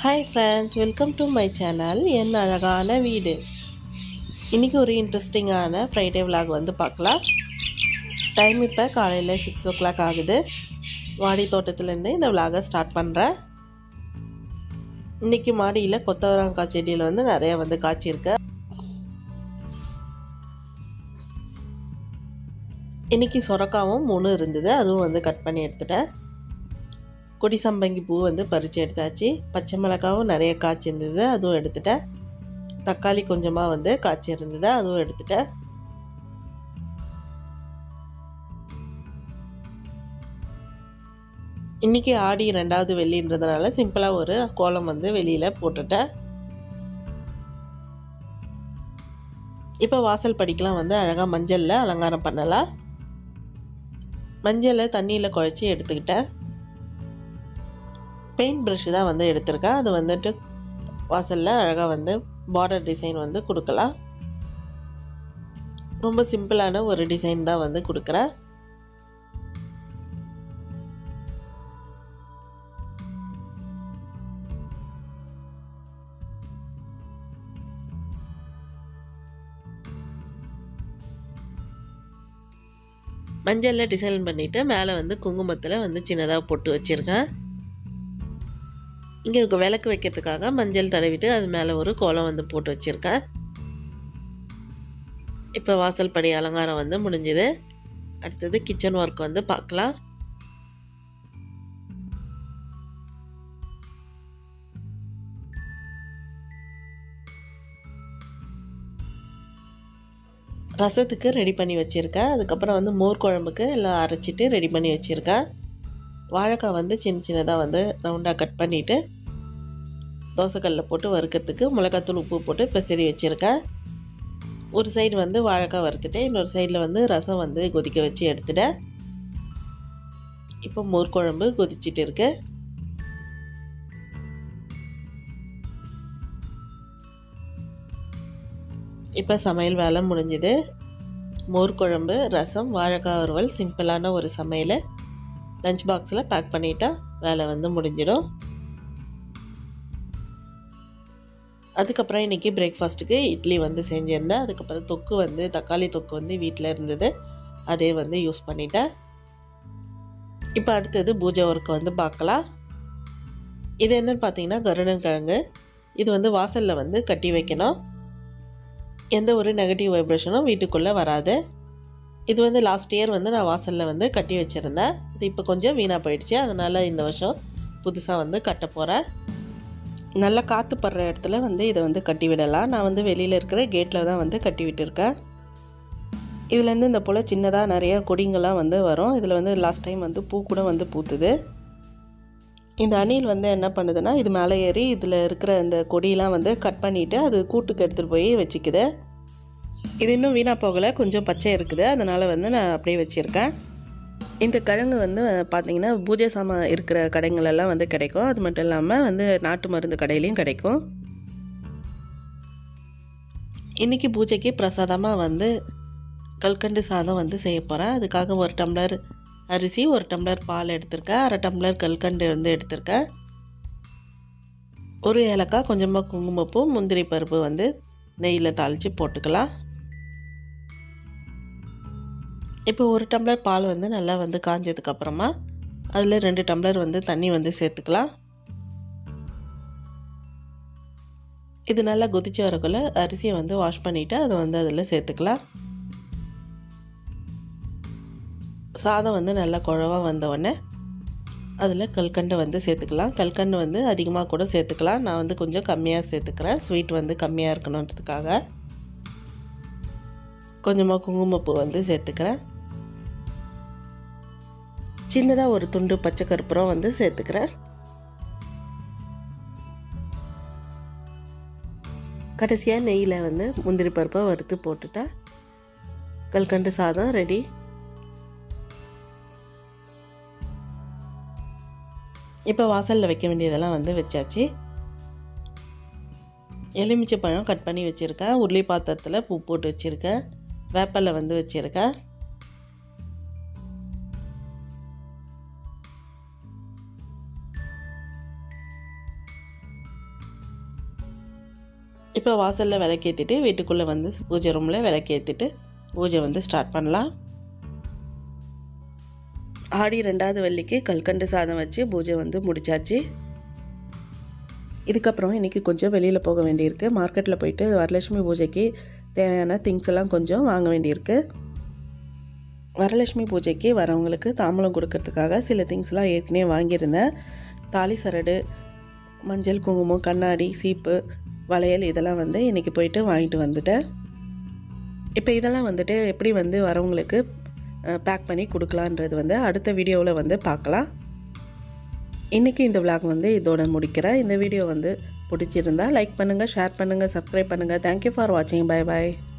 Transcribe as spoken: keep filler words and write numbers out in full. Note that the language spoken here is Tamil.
Hi friends, welcome to my channel. என் அழகான வீடு. இன்னைக்கு ஒரு இன்ட்ரெஸ்டிங்கான ஃப்ரைடே vlog வந்து பார்க்கலாம். டைம் இப்போ காலையில் சிக்ஸ் ஓ கிளாக் ஆகுது. மாடி தோட்டத்துலேருந்து இந்த vlog ஸ்டார்ட் பண்ணுறேன். இன்னைக்கு மாடியில் கொத்தவரங்காய் செடியில் வந்து நிறைய வந்து காய்ச்சிருக்கு. இன்னைக்கு சொரக்காவும் மூணு இருந்தது, அதுவும் வந்து கட் பண்ணி எடுத்துட்டேன். கொடி சம்பங்கி பூ வந்து பறித்து எடுத்தாச்சு. பச்சை மிளகாவும் நிறைய காய்ச்சி இருந்தது, அதுவும் எடுத்துட்டேன். தக்காளி கொஞ்சமாக வந்து காய்ச்சி இருந்தது, அதுவும் எடுத்துட்டேன். இன்றைக்கி ஆடி ரெண்டாவது வெள்ளின்றதுனால சிம்பிளாக ஒரு கோலம் வந்து வெளியில் போட்டுட்டேன். இப்போ வாசல் படிக்கலாம் வந்து அழகாக மஞ்சளில் அலங்காரம் பண்ணலாம். மஞ்சளை தண்ணியில் குழச்சி எடுத்துக்கிட்டேன். பெயிண்ட் ப்ரஷ் தான் வந்து எடுத்திருக்கேன். அது வந்துட்டு வாசலில் அழகாக வந்து பார்டர் டிசைன் வந்து கொடுக்கலாம். ரொம்ப சிம்பிளான ஒரு டிசைன் தான் வந்து கொடுக்குறேன். மஞ்சளில் டிசைன் பண்ணிவிட்டு மேலே வந்து குங்குமத்தில் வந்து சின்னதாக போட்டு வச்சுருக்கேன். இங்கே விளக்கு வைக்கிறதுக்காக மஞ்சள் தடவிட்டு அது மேலே ஒரு கோலம் வந்து போட்டு வச்சுருக்கேன். இப்போ வாசல் படி அலங்காரம் வந்து முடிஞ்சுது. அடுத்தது கிச்சன் ஒர்க் வந்து பார்க்கலாம். ரசத்துக்கு ரெடி பண்ணி வச்சுருக்கேன். அதுக்கப்புறம் வந்து மோர் குழம்புக்கு எல்லாம் அரைச்சிட்டு ரெடி பண்ணி வச்சுருக்கேன். வாழைக்காய் வந்து சின்ன சின்னதாக வந்து ரவுண்டாக கட் பண்ணிவிட்டு தோசைக்கல்லில் போட்டு வறுக்கிறதுக்கு மிளகாத்தூள் உப்பு போட்டு பெசரி வச்சுருக்கேன். ஒரு சைடு வந்து வாழைக்காய் வறுத்துட்டு இன்னொரு சைடில் வந்து ரசம் வந்து கொதிக்க வச்சு எடுத்துட்டேன். இப்போ மோர் குழம்பு கொதிச்சிட்டு இருக்கு. இப்போ சமையல் வேலை முடிஞ்சுது. மோர் குழம்பு, ரசம், வாழைக்காய் வறுவல், சிம்பிளான ஒரு சமையல். லஞ்ச் பாக்ஸில் பேக் பண்ணிட்டா வேலை வந்து முடிஞ்சிடும். அதுக்கப்புறம் இன்றைக்கி பிரேக்ஃபாஸ்ட்டுக்கு இட்லி வந்து செஞ்சுருந்தேன். அதுக்கப்புறம் தொக்கு வந்து தக்காளி தொக்கு வந்து வீட்டில் இருந்தது, அதே வந்து யூஸ் பண்ணிட்டேன். இப்போ அடுத்தது பூஜை ஒர்க்கு வந்து பார்க்கலாம். இது என்னென்னு பார்த்தீங்கன்னா கருடன் கிழங்கு. இது வந்து வாசலில் வந்து கட்டி வைக்கணும். எந்த ஒரு நெகட்டிவ் வைப்ரேஷனும் வீட்டுக்குள்ளே வராது. இது வந்து லாஸ்ட் இயர் வந்து நான் வாசலில் வந்து கட்டி வச்சுருந்தேன். இது இப்போ கொஞ்சம் வீணாக போயிடுச்சு, அதனால் இந்த வருஷம் புதுசாக வந்து கட்ட போகிறேன். நல்லா காற்று படுற இடத்துல வந்து இதை வந்து கட்டி விடலாம். நான் வந்து வெளியில் இருக்கிற கேட்டில் தான் வந்து கட்டி விட்டுருக்கேன். இதுலேருந்து இந்த போல் சின்னதாக நிறைய கொடிங்கள்லாம் வந்து வரும். இதில் வந்து லாஸ்ட் டைம் வந்து பூ கூட வந்து பூத்துது. இந்த அணில் வந்து என்ன பண்ணுதுன்னா இது மேலே ஏறி இதில் இருக்கிற இந்த கொடியெலாம் வந்து கட் பண்ணிவிட்டு அது கூட்டுக்கு எடுத்துகிட்டு போய் வச்சுக்குது. இது இன்னும் வீணாக போகலை, கொஞ்சம் பச்சை இருக்குது, அதனால் வந்து நான் அப்படியே வச்சுருக்கேன். இந்த கிழங்கு வந்து பார்த்திங்கன்னா பூஜை சாமான் இருக்கிற கடைங்களெல்லாம் வந்து கிடைக்கும். அது மட்டும் இல்லாமல் வந்து நாட்டு மருந்து கடையிலையும் கிடைக்கும். இன்றைக்கி பூஜைக்கு பிரசாதமாக வந்து கல்கண்டு சாதம் வந்து செய்ய போகிறேன். அதுக்காக ஒரு டம்ளர் அரிசி, ஒரு டம்ளர் பால் எடுத்திருக்கேன், அரை டம்ளர் கல்கண்டு வந்து எடுத்திருக்கேன். ஒரு ஏலக்காய், கொஞ்சமாக குங்குமப்பூ, முந்திரி பருப்பு வந்து நெய்யில் தாளித்து போட்டுக்கலாம். இப்போ ஒரு டம்ளர் பால் வந்து நல்லா வந்து காஞ்சதுக்கப்புறமா அதில் ரெண்டு டம்ளர் வந்து தண்ணி வந்து சேர்த்துக்கலாம். இது நல்லா கொதிச்சு வரக்குள்ள அரிசியை வந்து வாஷ் பண்ணிவிட்டு அதை வந்து அதில் சேர்த்துக்கலாம். சாதம் வந்து நல்லா குழவாக வந்தவுடனே அதில் கல்கண்டை வந்து சேர்த்துக்கலாம். கல்கண்டு வந்து அதிகமாக கூட சேர்த்துக்கலாம். நான் வந்து கொஞ்சம் கம்மியாக சேர்த்துக்கிறேன், ஸ்வீட் வந்து கம்மியாக இருக்கணுன்றதுக்காக. கொஞ்சமாக குங்குமப்பூ வந்து சேர்த்துக்கிறேன். சின்னதாக ஒரு துண்டு பச்சை கற்பூரம் வந்து சேர்த்துக்கிறேன். கடைசியாக நெய்யில் வந்து முந்திரி பருப்பை வறுத்து போட்டுட்டா கல்கண்டு சாதம் ரெடி. இப்போ வாசலில் வைக்க வேண்டியதெல்லாம் வந்து வச்சாச்சு. எலுமிச்சை பழம் கட் பண்ணி வச்சுருக்கேன். உருளி பாத்திரத்தில் பூ போட்டு வச்சுருக்கேன். வேப்பலை வந்து வச்சுருக்கேன். இப்போ வாசலில் விளக்கேற்றிட்டு வீட்டுக்குள்ளே வந்து பூஜை ரூமில் விளக்கேற்றிட்டு பூஜை வந்து ஸ்டார்ட் பண்ணலாம். ஆடி ரெண்டாவது வெள்ளிக்கு கல்கண்டு சாதம் வச்சு பூஜை வந்து முடிச்சாச்சு. இதுக்கப்புறம் இன்றைக்கி கொஞ்சம் வெளியில் போக வேண்டியிருக்கு. மார்க்கெட்டில் போயிட்டு வரலட்சுமி பூஜைக்கு தேவையான திங்ஸ் எல்லாம் கொஞ்சம் வாங்க வேண்டியிருக்கு. வரலட்சுமி பூஜைக்கு வரவங்களுக்கு தாம்பூலம் கொடுக்கறதுக்காக சில திங்ஸ்லாம் ஏற்கனவே வாங்கியிருந்தேன். தாலி சரடு, மஞ்சள், குங்குமம், கண்ணாடி, சீப்பு, வளையல் இதெல்லாம் வந்து இன்றைக்கி போயிட்டு வாங்கிட்டு வந்துட்டேன். இப்போ இதெல்லாம் வந்துட்டு எப்படி வந்து வரவங்களுக்கு பேக் பண்ணி கொடுக்கலான்றது வந்து அடுத்த வீடியோவில் வந்து பார்க்கலாம். இன்றைக்கி இந்த விளாக் வந்து இதோட முடிக்கிறேன். இந்த வீடியோ வந்து பிடிச்சிருந்தா லைக் பண்ணுங்கள், ஷேர் பண்ணுங்கள், சப்ஸ்கிரைப் பண்ணுங்கள். தேங்க்யூ ஃபார் வாட்சிங். பை பாய்.